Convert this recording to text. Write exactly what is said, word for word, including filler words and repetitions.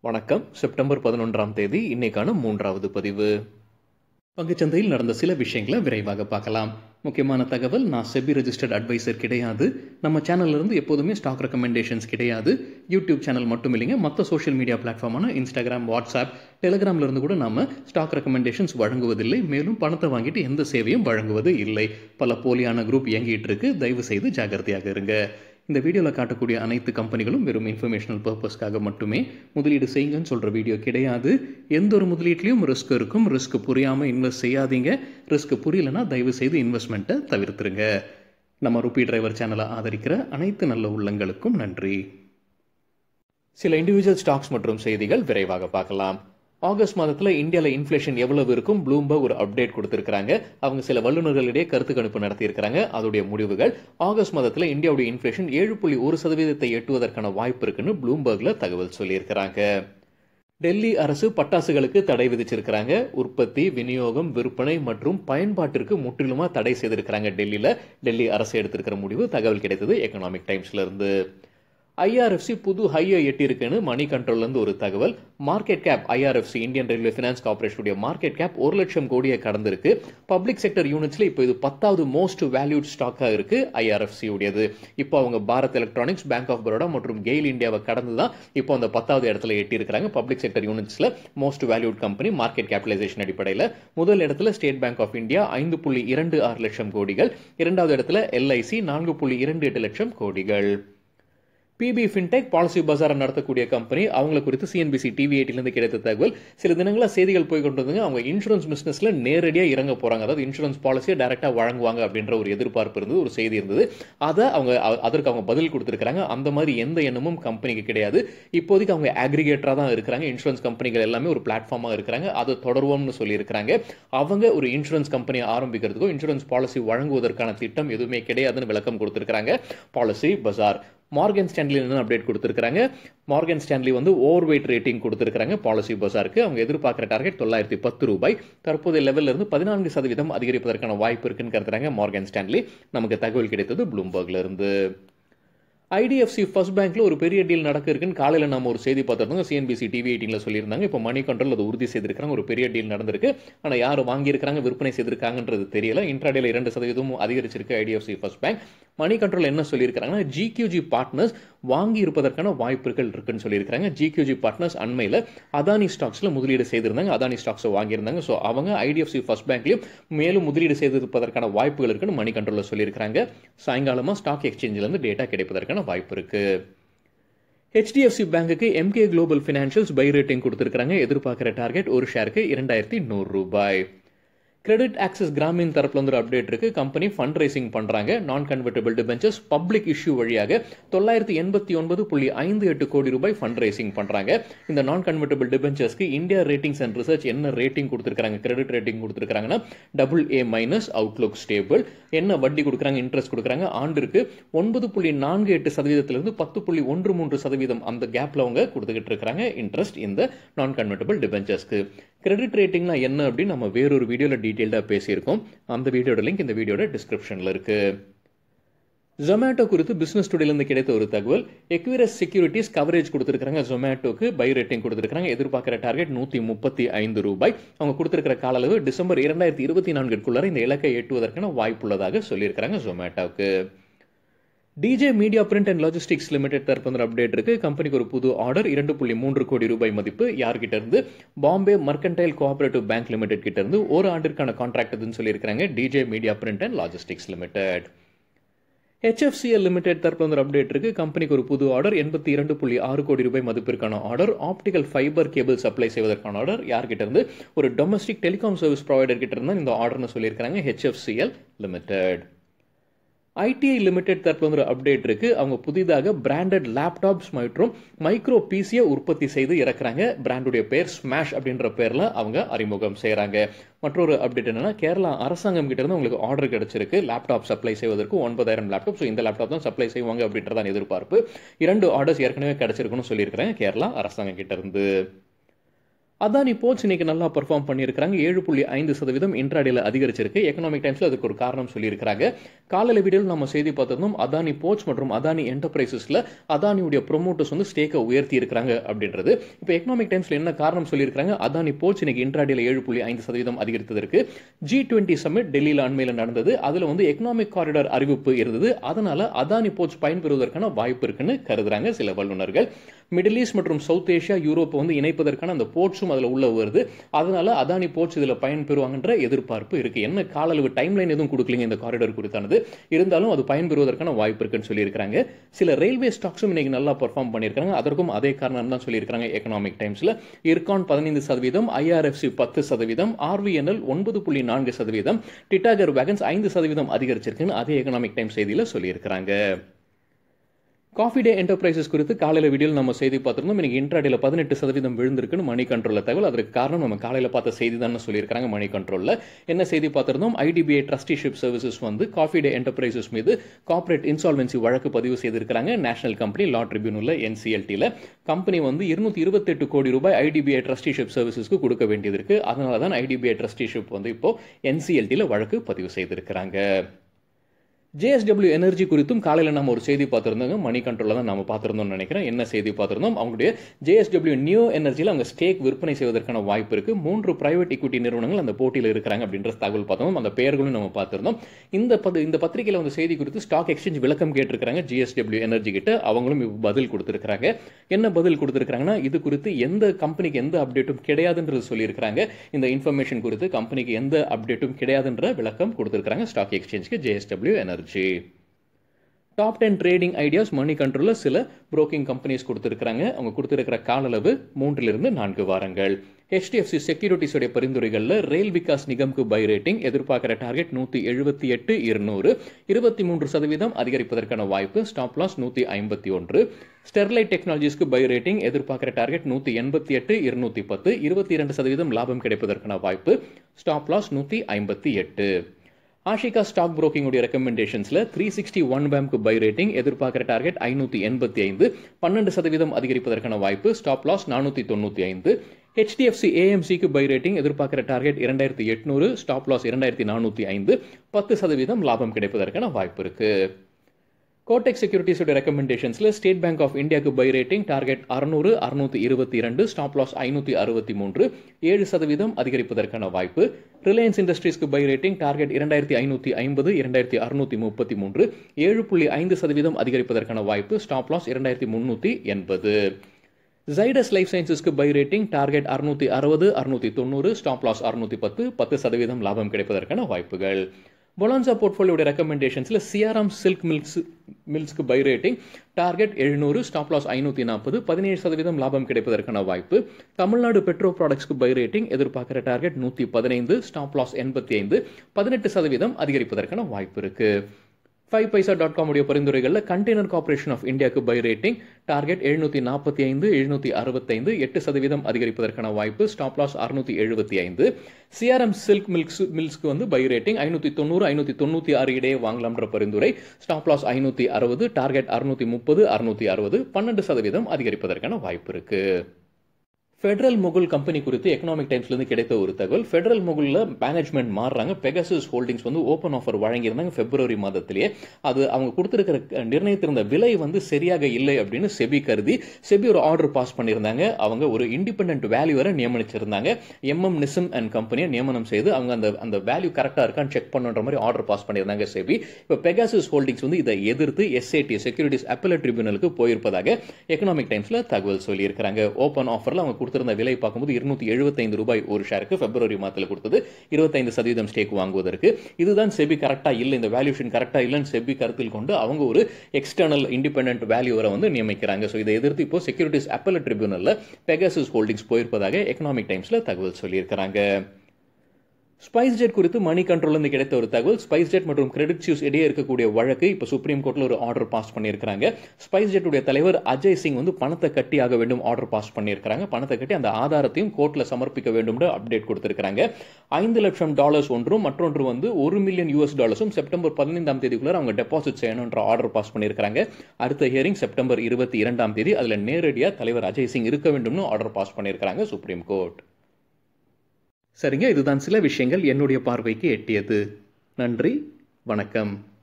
வணக்கம். செப்டம்பர் பதினொன்றாம் தேதி இன்னைக்கான மூன்றாவது பதிவு. பங்குச்சந்தையில் நடந்த சில விஷயங்களை விரைவாக பார்க்கலாம். முக்கியமான தகவல், நான் செபி ரெஜிஸ்டர்ட் அட்வைசர் கிடையாது. நம்ம சேனல்ல இருந்து எப்போதுமே ஸ்டாக் ரெக்கமெண்டேஷன்ஸ் கிடையாது. யூடியூப் சேனல் மட்டும் இல்லைங்க, மற்ற சோஷியல் மீடியா பிளாட்ஃபார்மான இன்ஸ்டாகிராம், வாட்ஸ்அப், டெலிகிராம்ல இருந்து கூட நாம ஸ்டாக் ரெக்கமெண்டேஷன்ஸ் வழங்குவதில்லை. மேலும் பணத்தை வாங்கிட்டு எந்த சேவையும் வழங்குவது இல்லை. பல போலியான குரூப் இயங்கிட்டு இருக்கு. தயவு செய்து ஜாகிரதையாக இருங்க. இந்த வீடியோவில் காட்டக்கூடிய அனைத்து கம்பெனிகளும் வெறும் இன்ஃபர்மேஷனல் பர்பஸ்க்காக மட்டுமே முதலீடு செய்யுங்கன்னு சொல்கிற வீடியோ கிடையாது. எந்த ஒரு முதலீட்லையும் ரிஸ்க் இருக்கும். ரிஸ்க் புரியாமல் இன்வெஸ்ட் செய்யாதீங்க. ரிஸ்க் புரியலன்னா தயவு செய்து இன்வெஸ்ட்மெண்ட்டை தவிர்த்துருங்க. நம்ம ருபி டிரைவர் சேனலை ஆதரிக்கிற அனைத்து நல்ல உள்ளங்களுக்கும் நன்றி. சில இண்டிவிஜுவல் ஸ்டாக்ஸ் மற்றும் செய்திகள் விரைவாக பார்க்கலாம். ஆகஸ்ட் மாதத்தில் இந்தியாவில் இன்ஃப்ளேஷன் எவ்வளவு இருக்கும், ப்ளூம்பர்க் ஒரு அப்டேட் கொடுத்திருக்காங்க. அவங்க சில வல்லுநர்களிடையே கருத்து கணிப்பு நடத்தியிருக்கிறாங்க. அதோடைய முடிவுகள், ஆகஸ்ட் மாதத்தில் இந்தியாவுடைய இன்ஃப்ளேஷன் ஏழு புள்ளி ஒரு சதவீதத்தை எட்டுவதற்கான வாய்ப்பு இருக்குன்னு ப்ளூம்பர்க்ல தகவல் சொல்லியிருக்கிறாங்க. டெல்லி அரசு பட்டாசுகளுக்கு தடை விதிச்சிருக்கிறாங்க. உற்பத்தி, விநியோகம், விற்பனை மற்றும் பயன்பாட்டிற்கு முற்றிலுமா தடை செய்திருக்கிறாங்க. டெல்லியில டெல்லி அரசு எடுத்திருக்கிற முடிவு தகவல் கிடைத்தது எக்கனாமிக் டைம்ஸ்ல இருந்து. ஐ ஆர் எஃப் சி புது ஹையை எட்டிருக்குன்னு மணி கண்ட்ரோல்ல இருந்து ஒரு தகவல். Market cap I R F C Indian railway finance கார்பரேஷனுடைய மார்க்கெட் கேப் ஒரு லட்சம் கோடியை கடந்திருக்கு. பப்ளிக் செக்டர் யூனிட்ஸ்ல இப்போ இது பத்தாவது மோஸ்ட் வேல்யூட் ஸ்டாக்கா இருக்கு ஐ ஆர் எஃப் சி உடையது. இப்போ அவங்க Bharat electronics, bank of Baroda மற்றும் கெயில் இந்தியாவை கடந்து தான் இப்போ அந்த பத்தாவது இடத்துல எட்டி இருக்கிறாங்க. பப்ளிக் செக்டர் யூனிட்ஸ்ல most valued company market capitalisation அடிப்படையில் முதல் இடத்துல ஸ்டேட் பேங்க் ஆஃப் இந்தியா ஐந்து புள்ளி இரண்டு ஆறு லட்சம் கோடிகள், இரண்டாவது இடத்துல எல் ஐ சி நான்கு புள்ளி இரண்டு எட்டு லட்சம் கோடிகள். பிபி ஃபின்டெக் பாலிசி பஜார் நடத்தக்கூடிய கம்பெனி, அவங்களை குறித்து சிஎன்பிசி டிவி எயிட்டிலிருந்து கிடைத்த தகவல். சில தினங்களா செய்திகள் போய் கொண்டு வந்தாங்க. அவங்க இன்சூரன்ஸ் பிசினஸ்ல நேரடியாக இறங்க போறாங்க. அதாவது இன்சூரன்ஸ் பாலிசியை டைரக்டா வழங்குவாங்க அப்படின்ற ஒரு எதிர்பார்ப்பு இருந்தது, ஒரு செய்தி இருந்தது. அதை அவங்க அதற்கு அவங்க பதில் கொடுத்திருக்காங்க. அந்த மாதிரி எந்த எண்ணமும் கம்பெனிக்கு கிடையாது. இப்போதைக்கு அவங்க அக்ரிகேட்டரா தான் இருக்கிறாங்க. இன்சூரன்ஸ் கம்பெனிகள் எல்லாமே ஒரு பிளாட்ஃபார்மா இருக்கிறாங்க. அதை தொடர்வோம்னு சொல்லி இருக்காங்க. அவங்க ஒரு இன்சூரன்ஸ் கம்பெனியை ஆரம்பிக்கிறதுக்கோ இன்சூரன்ஸ் பாலிசி வழங்குவதற்கான திட்டம் எதுவுமே கிடையாதுன்னு விளக்கம் கொடுத்திருக்காங்க. பாலிசி பஜார். மார்கன் ஸ்டான்லி என்ன அப்டேட் கொடுத்திருக்காங்க. மார்கன் ஸ்டான்லி வந்து ஓவர் வெயிட் ரேட்டிங் கொடுத்திருக்காங்க பாலிசி பஜாருக்கு. அவங்க எதிர்பார்க்கிற டார்கெட் தொள்ளாயிரத்தி பத்து ரூபாய். தற்போதைய லெவலில் இருந்து பதினான்கு சதவீதம் அதிகரிப்பதற்கான வாய்ப்பு இருக்குன்னு கருத்துறாங்க மார்கன் ஸ்டான்லி. நமக்கு தகவல் கிடைத்தது ப்ளூம்பர்க்ல இருந்து. I D F C first பேங்க்ல ஒரு பெரிய டீல் நடக்க இருக்குன்னு காலையில் நம்ம ஒரு செய்தி பார்த்துருந்தோம். சிஎன்பிசி டிவி எயிட்டீன்ல சொல்லியிருந்தாங்க. இப்போ மணி கண்ட்ரோல் அது உறுதி செய்திருக்காங்க. ஒரு பெரிய டீல் நடந்திருக்கு. ஆனால் யார் வாங்கியிருக்காங்க, விற்பனை செய்திருக்காங்கன்றது தெரியல. இன்ட்ராடேல இரண்டு சதவீதமும் அதிகரிச்சிருக்கு I D F C first bank. Money control என்ன சொல்லியிருக்காங்கன்னா, ஜி கியூ ஜி பார்ட்னர்ஸ் வாங்கி இருப்பதற்கான வாய்ப்புகள் இருக்குன்னு சொல்லியிருக்காங்க. ஜி கியூ ஜி பார்ட்னர்ஸ் அண்மையில் அதானி ஸ்டாக்ஸ்ல முதலீடு செய்திருந்தாங்க. அதானி ஸ்டாக்ஸை வாங்கியிருந்தாங்க. ஸோ அவங்க I D F C first பேங்க்லயும் மேலும் முதலீடு செய்திருப்பதற்கான வாய்ப்புகள் இருக்குன்னு மணி கண்ட்ரோல்ல சொல்லியிருக்காங்க. சாயங்காலமா ஸ்டாக் எக்ஸ்சேஞ்சில இருந்து டேட்டா கிடைப்பதற்கான வாய்ப்பு இருக்கு. ஹெச் டி எஃப் சி பேங்குக்கு M K global financials buy rating கொடுத்திருக்காங்க. எதிர்பார்க்கிற டார்கெட் ஒரு ஷேருக்கு இரண்டாயிரத்தி நூறு ரூபாய். கிரெடிட் ஆக்சஸ் கிராமின் தரப்புல வந்து ஒரு அப்டேட் இருக்கு. கம்பெனி ஃபண்ட் ரைசிங் பண்றாங்க. நான் கன்வெர்ட்டபிள் டிபென்ச்சர்ஸ் பப்ளிக் இஷ்யூ வழியாக தொள்ளாயிரத்தி எண்பத்தி ஒன்பது புள்ளி ஐந்து எட்டு கோடி ரூபாய் ஃபண்ட் ரைசிங் பண்றாங்க. இந்த நான் கன்வெர்ட்டபிள் டிபென்ச்சர்ஸ்க்கு இந்தியா ரேட்டிங்ஸ் அண்ட் ரிசர்ச் என்ன ரேட்டிங் கொடுத்திருக்காங்க, கிரெடிட் ரேட்டிங் கொடுத்திருக்காங்கன்னா double A minus, outlook stable. என்ன வட்டி கொடுக்குறாங்க, இன்ட்ரெஸ்ட் கொடுக்குறாங்க, ஆண்டிற்கு ஒன்பது புள்ளி நான்கு எட்டு சதவீதத்திலிருந்து பத்து புள்ளி ஒன்று மூன்று சதவீதம் அந்த கேப்ல அவங்க கொடுத்துக்கிட்டு இருக்காங்க இன்ட்ரெஸ்ட் இந்த நான் கன்வெர்ட்டபிள் டிபென்ச்சர்ஸ்க்கு. கிரெடிட் ரேட்டிங்னா என்ன அப்படின்னு நம்ம வேறொரு வீடியோல டீடைல்டா பேசியிருக்கோம். அந்த வீடியோட லிங்க் இந்த வீடியோட டிஸ்கிரிப்ஷன்ல இருக்கு. ஜொமேட்டோ குறித்து பிசினஸ் டுடேல இருந்து கிடைத்த ஒரு தகவல். எக்விரஸ் செக்யூரிட்டிஸ் கவரேஜ் கொடுத்திருக்காங்க. ஜொமேட்டோக்கு பை ரேட்டிங் கொடுத்திருக்காங்க. எதிர்பார்க்கிற டார்கெட் நூத்தி முப்பத்தி ஐந்து ரூபாய். அவங்க கொடுத்திருக்கிற கால அளவு டிசம்பர் இரண்டாயிரத்தி இருபத்தி நான்குக்குள்ளார இந்த இலக்கை எட்டுவதற்கான வாய்ப்புள்ளதாக சொல்லியிருக்காங்க ஜொமேட்டோக்கு. DJ media print and logistics limited தரப்பு அப்டேட் இருக்கு. கம்பெனிக்கு ஒரு புது ஆர்டர் இரண்டு புள்ளி மூன்று கோடி ரூபாய் மதிப்பு. யார்கிட்ட இருந்து? Bombay mercantile cooperative bank limited கிட்ட இருந்து ஒரு ஆண்டிற்கான கான்ட்ராக்ட் சொல்லியிருக்காங்க. DJ media print and logistics limited. H F C L limited தரப்புல வந்து அப்டேட் இருக்கு. கம்பெனிக்கு ஒரு புது ஆர்டர் எண்பத்தி இரண்டு புள்ளி ஆறு கோடி ரூபாய் மதிப்பிற்கான order. Optical fibre cable supply செய்வதற்கான ஆர்டர். யார்கிட்ட இருந்து? ஒரு டொமஸ்டிக் டெலிகாம் சர்வீஸ் ப்ரொவைடர் கிட்ட இருந்தா இந்த ஆர்டர்னு சொல்லியிருக்காங்க H F C L limited. I T I limited தரப்புல வந்து ஒரு அப்டேட் இருக்கு. அவங்க புதிதாக பிராண்டட் லேப்டாப்ஸ் மற்றும் மைக்ரோ பிசியை உற்பத்தி செய்து இறக்குறாங்க. பிராண்டுடைய பேர் ஸ்மாஷ் அப்படின்ற பேர்ல அவங்க அறிமுகம் செய்யறாங்க. மற்றொரு அப்டேட் என்னன்னா, கேரளா அரசாங்கம் கிட்ட இருந்து உங்களுக்கு ஆர்டர் கிடைச்சிருக்கு லேப்டாப் சப்ளை செய்வதற்கு ஒன்பதாயிரம் லேப்டாப். ஸோ இந்த லேப்டாப் தான் சப்ளை செய்வாங்க அப்படின்றதான் எதிர்பார்ப்பு. இரண்டு ஆர்டர்ஸ் ஏற்கனவே கிடைச்சிருக்குன்னு சொல்லியிருக்காங்க கேரளா அரசாங்கம் கிட்ட இருந்து. அதானி போர்ட்ஸ் இன்னைக்கு நல்லா பெர்ஃபார்ம் பண்ணியிருக்காங்க. ஏழு புள்ளி ஐந்து சதவீதம் இன்ட்ராடேல அதிகரிச்சிருக்கு. எக்கனாமிக் டைம்ஸ்ல அதுக்கு ஒரு காரணம் சொல்லியிருக்காங்க. காலையில வீடியோவில் நம்ம செய்தி பார்த்திருந்தோம். அதானி போர்ட்ஸ் மற்றும் அதானி என்டர்பிரைசஸ்ல அதானியுடைய ப்ரொமோட்டர்ஸ் வந்து ஸ்டேக்கை உயர்த்தி இருக்கிறாங்க அப்படின்றது. இப்போ எக்கனாமிக் டைம்ஸ்ல என்ன காரணம் சொல்லியிருக்காங்க? அதானி போர்ட்ஸ் இன்னைக்கு இன்ட்ராடேல ஏழு புள்ளி ஐந்து சதவீதம் அதிகரித்ததற்கு ஜி டுவெண்ட்டி சமிட் டெல்லியில் அண்மையில் நடந்தது. அதுல வந்து எக்கனாமிக் காரிடார் அறிவிப்பு இருந்தது. அதனால அதானி போர்ட்ஸ் பயன்பெறுவதற்கான வாய்ப்பு இருக்குன்னு கருதுறாங்க சில வல்லுநர்கள். மிடில் ஈஸ்ட் மற்றும் சவுத் ஏஷியா யூரோப்பை வந்து இணைப்பதற்கான அந்த போர்ட்ஸும் அதில் உள்ள வருது. அதனால அதானி போர்ட்ஸ் இதில் பயன்பெறுவாங்கன்ற எதிர்பார்ப்பு இருக்கு. என்ன காலளவு டைம்லைன் எதுவும் கொடுக்கலீங்க இந்த காரிடார் குறித்தானது, இருந்தாலும் அது பயன்பெறுவதற்கான வாய்ப்பு இருக்குன்னு சொல்லியிருக்காங்க. சில ரயில்வே ஸ்டாக்ஸும் இன்னைக்கு நல்லா பெர்ஃபார்ம் பண்ணியிருக்காங்க. அதற்கும் அதே காரணம் தான் சொல்லியிருக்காங்க எக்கனாமிக் டைம்ஸ்ல. IRCON பதினைந்து சதவீதம், I R F C பத்து சதவீதம், R V N L ஒன்பது புள்ளி நான்கு சதவீதம், டிட்டாகர் வேகன்ஸ் ஐந்து சதவீதம் அதிகரிச்சிருக்குன்னு அதே எக்கனாமிக் டைம்ஸ் செய்தியில் சொல்லியிருக்காங்க. காஃபி டே என்டர்பிரைசஸ் குறித்து காலையில் வீடியோவில் நம்ம செய்தி பார்த்திருந்தோம். இன்னைக்கு இன்ட்ராடேல பதினெட்டு சதவீதம் விழுந்திருக்குன்னு மணி கண்ட்ரோல்ல தகவல். அதற்கு காரணம் நம்ம காலையில் பார்த்த செய்தி தான் சொல்லியிருக்காங்க. மணி கண்ட்ரோல்ல என்ன செய்தி பார்த்திருந்தோம்? I D B I trusteeship services வந்து காஃபி டே என்டர்பிரைசஸ் மீது கார்ப்பரேட் இன்சால்வென்சி வழக்கு பதிவு செய்திருக்காங்க. நேஷனல் கம்பெனி லா ட்ரிபியூனல்ல N C L T-ல கம்பெனி வந்து இருநூத்தி இருபத்தி எட்டு கோடி ரூபாய் I D B I trusteeship சர்வீசஸ்க்கு கொடுக்க வேண்டியது இருக்கு. அதனால தான் I D B I trusteeship வந்து இப்போ N C L T-ல வழக்கு பதிவு செய்திருக்கிறாங்க. J S W எனர்ஜி குறித்தும் காலையில் நம்ம ஒரு செய்தி பார்த்திருந்தோங்க. மணி கண்ட்ரோல்ல தான் நம்ம பார்த்திருந்தோம்னு நினைக்கிறேன். என்ன செய்தி பார்த்திருந்தோம்? அவங்களுடைய J S W நியூ எனர்ஜியில் அவங்க ஸ்டேக் விற்பனை செய்வதற்கான வாய்ப்பு இருக்கு. மூன்று பிரைவேட் ஈக்விட்டி நிறுவனங்கள் அந்த போட்டியில் இருக்கிறாங்க அப்படின்ற தகவல் பார்த்தோம். அந்த பெயர்களும் நம்ம பார்த்திருந்தோம். இந்த இந்த பத்திரிகையில் வந்து செய்தி குறித்து ஸ்டாக் எக்ஸ்சேஞ்ச் விளக்கம் கேட்டிருக்காங்க J S W எனர்ஜி கிட்ட. அவங்களும் பதில் கொடுத்திருக்காங்க. என்ன பதில் கொடுத்திருக்காங்கன்னா, இது குறித்து எந்த கம்பெனிக்கு எந்த அப்டேட்டும் கிடையாதுன்றது சொல்லியிருக்காங்க. இந்த இன்ஃபர்மேஷன் குறித்து கம்பெனிக்கு எந்த அப்டேட்டும் கிடையாதுன்ற விளக்கம் கொடுத்திருக்காங்க ஸ்டாக் எக்ஸ்சேஞ்சுக்கு J S W energy. Top ten trading ideas money கண்ட்ரோல்ல சில புரோக்கிங் கம்பெனிஸ் கொடுத்திருக்காங்க. அவங்க கொடுத்திருக்கிற கால அளவு மூன்றிலிருந்து நான்கு வாரங்கள். H D F C securities உடைய பரிந்துரைகளில் ரயில் விகாஸ் நிகம்க்கு பை ரேட்டிங் எதிர்பார்க்கிற டார்கெட் நூத்தி எழுபத்தி எட்டு இருநூறு இருபத்தி மூன்று சதவீதம் அதிகரிப்பதற்கான வாய்ப்பு. ஸ்டாப் லாஸ் நூத்தி ஐம்பத்தி ஒன்று. ஸ்டெர்லைட் டெக்னாலஜிஸ்க்கு பை ரேட்டிங் எதிர்பார்க்கிற டார்கெட் நூத்தி எண்பத்தி எட்டு இருநூத்தி பத்து இருபத்தி இரண்டு சதவீதம் லாபம் கிடைப்பதற்கான வாய்ப்பு. ஸ்டாப் லாஸ் நூத்தி ஐம்பத்தி எட்டு. ஆஷிகா ஸ்டாக் புரோக்கிங் உடைய ரெக்கமெண்டேஷன்ஸ்ல த்ரீ சிக்ஸ்டி ஒன் பேம்க்கு பை ரேட்டிங் எதிர்பார்க்கிற டார்கெட் ஐநூத்தி எண்பத்தி ஐந்து பன்னெண்டு சதவீதம் அதிகரிப்பதற்கான வாய்ப்பு. ஸ்டாப் லாஸ் நானூத்தி தொண்ணூத்தி ஐந்து. H D F C A M C-க்கு பை ரேட்டிங் எதிர்பார்க்கிற டார்கெட் இரண்டாயிரத்தி எட்நூறு ஸ்டாப் லாஸ் இரண்டாயிரத்தி நானூத்தி ஐந்து பத்து சதவீதம் லாபம் கிடைப்பதற்கான வாய்ப்பு இருக்கு. கோடெக் செக்யூரிட்டிஸ் உடைய ரெக்கமெண்டேஷன்ஸ்ல ஸ்டேட் பேங்க் ஆஃப் இந்தியாவுக்கு பை ரேட்டிங் டார்கெட் அறுநூறு அறுநூத்தி இருபத்தி இரண்டு ஸ்டாப் லாஸ் ஐநூத்தி அறுபத்தி மூன்று ஏழு சதவீதம் அதிகரிப்பதற்கான வாய்ப்பு. ரிலையன்ஸ் இண்டஸ்ட்ரீஸ்க்கு பை ரேட்டிங் டார்கெட் இரண்டாயிரத்தி ஐநூத்தி ஐம்பது இரண்டாயிரத்தி அறுநூத்தி முப்பத்தி மூன்று ஏழு புள்ளி ஐந்து சதவீதம் அதிகரிப்பதற்கான வாய்ப்பு. ஸ்டாப் லாஸ் இரண்டாயிரத்தி முன்னூத்தி எண்பது. Zydus லைஃப் சயின்சஸ்க்கு பை ரேட்டிங் டார்கெட் அறுநூத்தி அறுபது அறுநூத்தி தொண்ணூறு ஸ்டாப் லாஸ் அறுநூத்தி பத்து பத்து சதவீதம் லாபம் கிடைப்பதற்கான வாய்ப்புகள். பொலான்சா போர்ட்ஃபோலியோட ரெக்கமெண்டேஷன்ஸ்ல சிஆர்எம் சில்க் மில்க்ஸ் மில்ஸ்க்கு பை ரேட்டிங் டார்கெட் எழுநூறு ஸ்டாப் லாஸ் ஐநூத்தி நாற்பது பதினேழு சதவீதம் லாபம் கிடைப்பதற்கான வாய்ப்பு. தமிழ்நாடு பெட்ரோ ப்ராடக்ட்ஸ்க்கு பை ரேட்டிங் எதிர்பார்க்கிற டார்கெட் நூத்தி பதினைந்து ஸ்டாப் லாஸ் எண்பத்தி ஐந்து பதினெட்டு சதவீதம் அதிகரிப்பதற்கான வாய்ப்பு இருக்கு. ஃபைவ் பைசா டாட் காம் உடைய பரிந்துரைகளில் கண்டெய்னர் கார்பரேஷன் ஆஃப் இந்தியாவுக்கு பை ரேட்டிங் டார்கெட் எழுநூத்தி நாற்பத்தி ஐந்து எழுநூத்தி அறுபத்தைந்து எட்டு சதவீதம் அதிகரிப்பதற்கான வாய்ப்பு. ஸ்டாப் லாஸ் அறுநூத்தி எழுபத்தி ஐந்து. சிஆர்எம் சில்க் மில்க்ஸ் மில்ஸ்க்கு வந்து பை ரேட்டிங் ஐநூத்தி தொண்ணூறு ஐநூத்தி தொண்ணூத்தி ஆறு இடையே வாங்கலாம்ன்ற பரிந்துரை. ஸ்டாப் லாஸ் ஐநூத்தி அறுபது டார்கெட் அறுநூத்தி முப்பது அறுநூத்தி அறுபது பன்னெண்டு சதவீதம் அதிகரிப்பதற்கான வாய்ப்பு இருக்கு. ஃபெடரல் மொகுல் கம்பெனி குறித்து எக்கனாமிக் டைம்ஸ்லேருந்து கிடைத்த ஒரு தகவல். ஃபெடரல் மொகுலில் மேனேஜ்மெண்ட் மாறுறாங்க. பெகசஸ் ஹோல்டிங்ஸ் வந்து ஓப்பன் ஆஃபர் வழங்கியிருந்தாங்க பிப்ரவரி மாதத்திலேயே. அது அவங்க கொடுத்துருக்கிற நிர்ணயித்திருந்த விலை வந்து சரியாக இல்லை அப்படின்னு செபி கருதி செபி ஒரு ஆர்டர் பாஸ் பண்ணியிருந்தாங்க. அவங்க ஒரு இண்டிபெண்டன்ட் வேல்யூவரை நியமனிச்சிருந்தாங்க. எம்எம் நிசம் அண்ட் கம்பெனியை நியமனம் செய்து அவங்க அந்த அந்த வேல்யூ கரெக்டாக இருக்கான்னு செக் பண்ணுன்ற மாதிரி ஆர்டர் பாஸ் பண்ணியிருந்தாங்க செபி. இப்போ பெகசஸ் ஹோல்டிங்ஸ் வந்து இதை எதிர்த்து எஸ்ஏடி செக்யூரிட்டிஸ் அப்பெலட் ட்ரிபியூனலுக்கு போயிருப்பதாக எக்கனாமிக் டைம்ஸ்ல தகவல் சொல்லியிருக்காங்க. ஓப்பன் ஆஃபர்ல அவங்க கொடுத்திருந்த விலை பார்க்கும்போது இருநூத்தி எழுபத்தைந்து ரூபாய் ஒரு ஷேருக்கு பிப்ரவரி மாதத்தில் கொடுத்தது இருபத்தைந்து சதவீதம் ஸ்டேக் வாங்குவதற்கு. இதுதான் செபி கரெக்டா இல்லை, இந்த வேல்யூஷன் கரெக்டா இல்லைன்னு செபி கருத்தில் கொண்டு அவங்க ஒரு எக்ஸ்டர்னல் இண்டிபெண்டன்ட் வேல்யூவரை வந்து நியமிக்கிறாங்க. ஸோ இதை எதிர்த்து இப்போ செக்யூரிட்டிஸ் அப்பெலட் ட்ரிபியூனல்ல பெகசஸ் ஹோல்டிங்ஸ் போயிருப்பதாக எக்கனாமிக் டைம்ஸ்ல தகவல் சொல்லியிருக்கிறாங்க. ஸ்பைஸ் ஜெட் குறித்து மணி கண்ட்ரோல்லேருந்து கிடைத்த ஒரு தகவல். ஸ்பைஸ் ஜெட் மற்றும் கிரெடிட் சுவிஸ் இடையே இருக்கக்கூடிய வழக்கு இப்போ சுப்ரீம் கோர்ட்டில் ஒரு ஆர்டர் பாஸ் பண்ணியிருக்காங்க. ஸ்பைஸ் ஜெட்டுடைய தலைவர் அஜய் சிங் வந்து பணத்தை கட்டி ஆக வேண்டும் ஆர்டர் பாஸ் பண்ணியிருக்காங்க. பணத்தை கட்டி அந்த ஆதாரத்தையும் கோர்ட்டில் சமர்ப்பிக்க வேண்டும் அப்டேட் கொடுத்திருக்காங்க. ஐந்து லட்சம் டாலர்ஸ் ஒன்றும் மற்றொன்று வந்து ஒரு மில்லியன் யூஎஸ் டாலர்ஸும் செப்டம்பர் பதினைந்தாம் தேதிக்குள்ள அவங்க டெபாசிட் செய்யணும்ன்ற ஆர்டர் பாஸ் பண்ணியிருக்காங்க. அடுத்த ஹியரிங் செப்டம்பர் இருபத்தி இரண்டாம் தேதி. அதில் நேரடியாக தலைவர் அஜய் சிங் இருக்க வேண்டும்னு ஆர்டர் பாஸ் பண்ணியிருக்காங்க சுப்ரீம் கோர்ட். சரிங்க, இதுதான் சில விஷயங்கள் என்னுடைய பார்வைக்கு எட்டியது. நன்றி, வணக்கம்.